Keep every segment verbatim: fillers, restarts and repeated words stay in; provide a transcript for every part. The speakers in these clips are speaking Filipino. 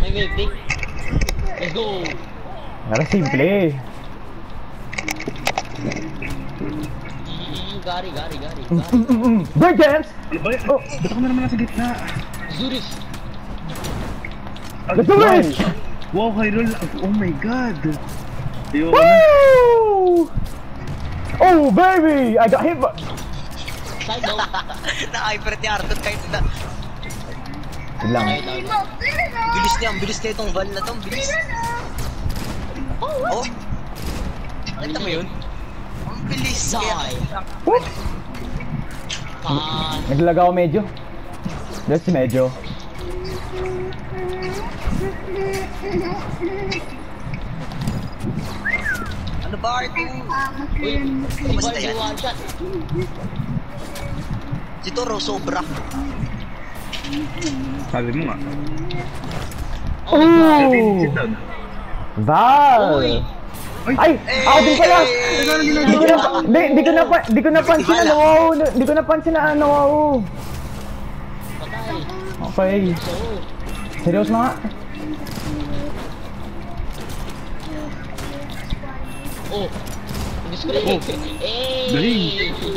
May wave. Let's go! Nara simple. Mm, Gary, Gary, Gary, Mm, Gary. mm, mm. Break dance! Ano ba? Oh, ba't ako na naman nasa gitna? Zurich! Let's do it! Wow, Hyrule! Oh my god! Ayoko na. Woo! Oh baby! I got hit! Side down! Naka-hyper ni Arthur kahit na. Yun lang. Bilis niya, ang bilis niya itong van na to, ang bilis. Oh! Nakita mo yun? Ang bilis kaya. Woo! Ah, Naglaga ako medyo. Just medyo. Ano ba, Arthur? uy, si Kumusta Barbie yan? one shot. Si Toro, sobra. Sabi mo nga. Oh my god! Oh! Sit down. Val! Uy! Ay! Ako din pala! Di ko na, di, di ko na, pa- di ko napansin na wow! Di ko napansin na ano wow! Patay! Okay. So, Seryoso na nga. oh! Disconnect! Oh. Eh! Galing.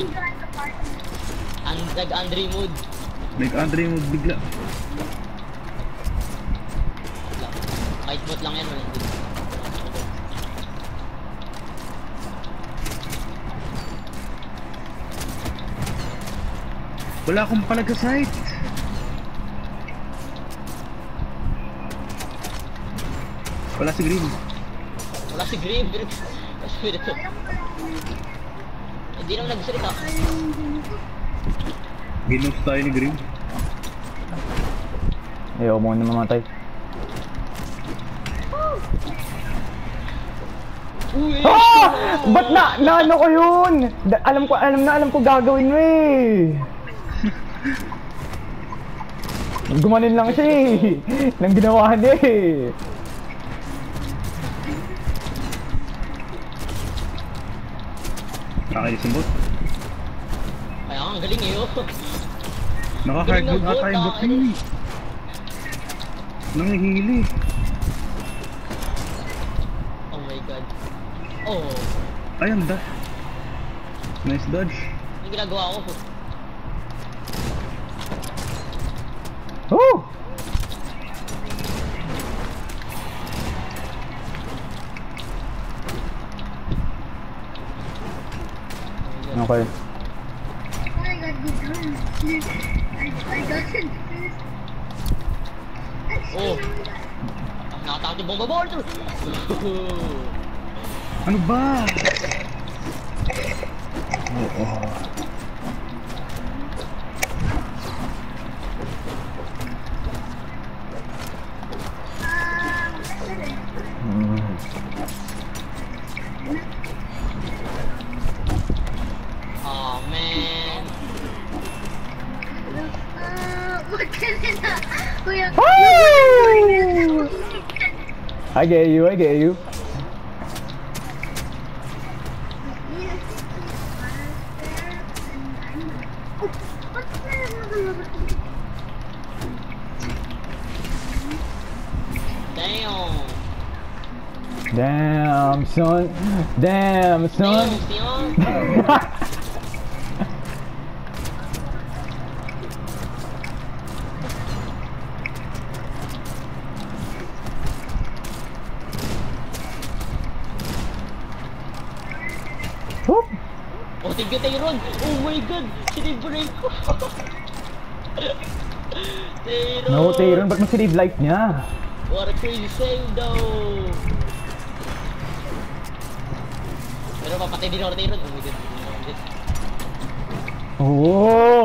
Ang nag-Andre mood. Nag-Andre mo bigla. Kahit bot lang yan, wala. Wala akong palagka-sight. Wala si Green. Wala si Green, pero kasi ito. Hindi naman nagsalita. Ginos tayo ni Green. Ayaw mo na mamatay. Uy! Ah! Ba't na, na ano ko yun? Da, alam ko, alam na, alam ko gagawin mo eh. Gumanin lang siya eh. Nang ginawa niya eh. Kakailis yung bot. Kaya nga, ang galing eh, oh. Naka-hardwood ata yung bot niya eh. Nangihili. Oh my god. Oh, Ay, ang dash. Nice dodge. yung ginagawa ko. Oh! Okay. I got good run. I, I got it. Oh! Ah, nakatakot yung bomba board! Ano ba? Mm. Oh man! Uh, what can it Kuya, Woo! I get you, I get you. Damn! Damn, son. Damn, son. Damn, Sion! Whoop. Oh, thank you, Tayron! Oh my god! Sinibreak ko! Tayron! No, Tyron, ba't mo sinave life niya? What a crazy save though! Pero papatay din ako na Tayron. Oh my god. Oh!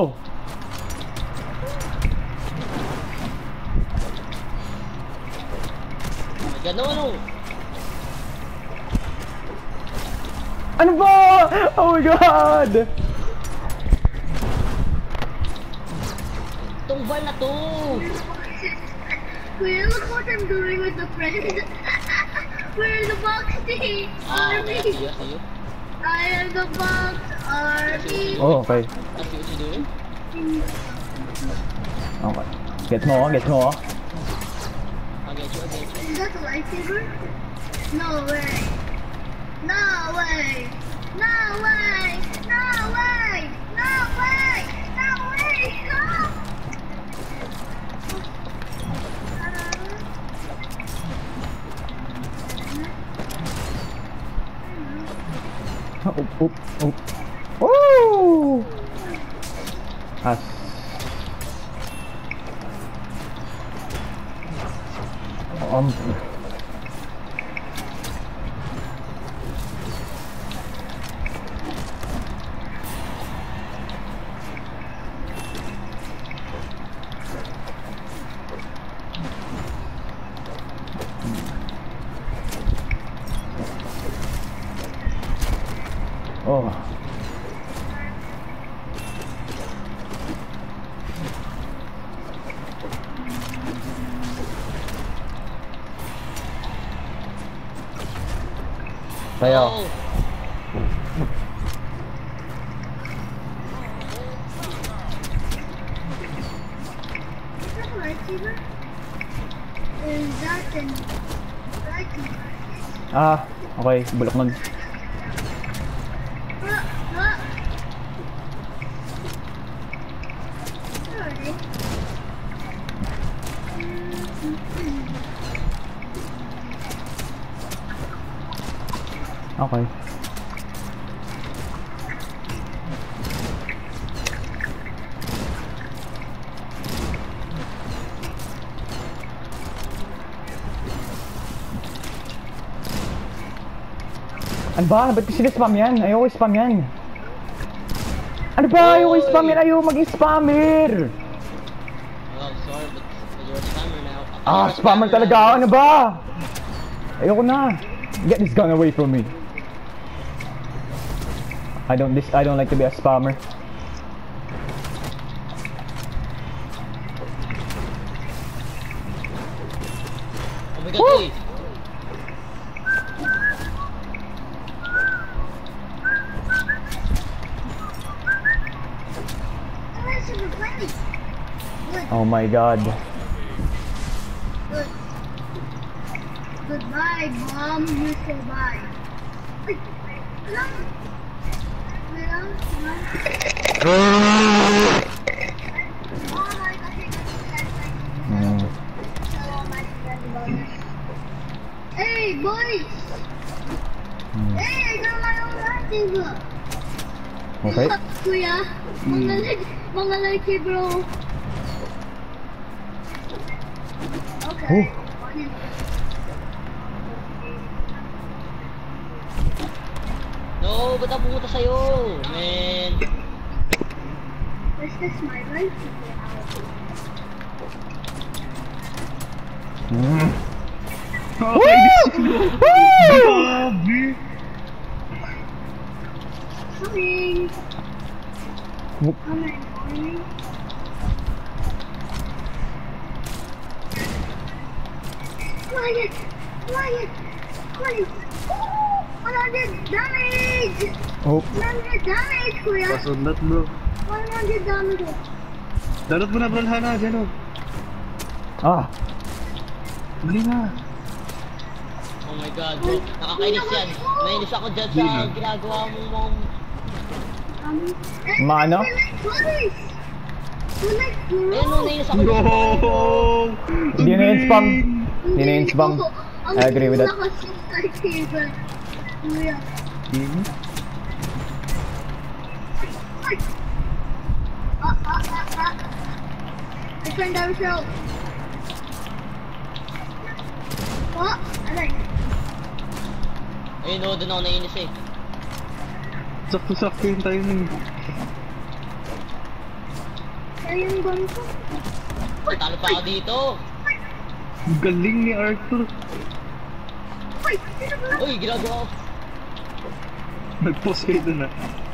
Oh my god, no, no! Ano ba? Oh my god! Itong ball na to! Kuya, look what I'm doing with the friend. We're in the box, D. Ah, okay, I see you, I Army. see you. I am the box, Army. Oh, okay. I see what you're doing. Okay. Gets mo, gets mo. I get you, Is that a lightsaber? No way. No way. No way. No way. No way. No way. No. Oh, oh, oh. Oh! As. Um. Oh. Tayo. Oh. Is that a lightsaber? Is that a lightsaber? Ah, okay. Bulok nun. Ah, ah. Sorry. Okay. Ano ba? Ba't ko sinaspam yan? Ayoko spam yan. Ano ba? Ayoko spam yan. Ayoko mag-spammer. Oh, sorry, but you're a spammer now. Ah, spammer talaga ako. Ano ba? Ayoko na. Get this gun away from me. I don't this I don't like to be a spammer. Oh my god, uy. Lightsaber, please. Good. Oh my god. Good. Goodbye, Mom. You say bye. Wait, hello? Hello? Hello? Mom, I got it. Hmm. Hello, my friend bonus. Hey, boys! Hmm. Hey, I got my own lightsaber! Okay. Kuya, mga light, mga lightsaber. Okay. Oh. No, ba't ang pumunta sa'yo? Man. Is this my life? Hmm. Okay, this is grabe. Coming! Whoop. Coming, coming. Quiet! Quiet! Quiet! one hundred damage! Oh. one hundred damage, kuya! Pasundat bro. one hundred damage. Darot mo na bro, Hana, dyan o. Ah. Dali na. Oh my god, bro. Nakakainis yan. Nainis ako dyan sa ginagawa mong mong... Um, Mano? Police! Police! Ayan mo, nainis ako No! dyan. Hindi na yun spam. Hindi na yun spam. I agree with that. Lightsaber. Kuya. Hmm? Ah, ah, ah, ah. Defend ourselves. Oh, alay. Ayun, no, doon ako nainis eh. Sakto-sakto yun tayo nun. Kaya yung gun ko. Talo pa ako dito. Ang galing ni Arthur. Wait, sino ba? Uy, ginagawa ko. Nag-post kayo dun ah.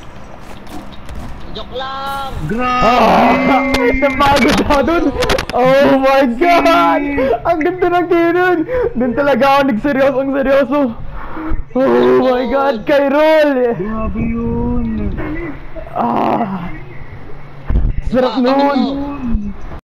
Joke lang. Grabe! Ah! Napagod ako dun! Oh my god! Ang ganda ng kinon! Dun talaga ako nagseryoso ang seryoso! Oh my god! Kay Roll! Grabe yun! Ah! Sarap Ah, nun! ano?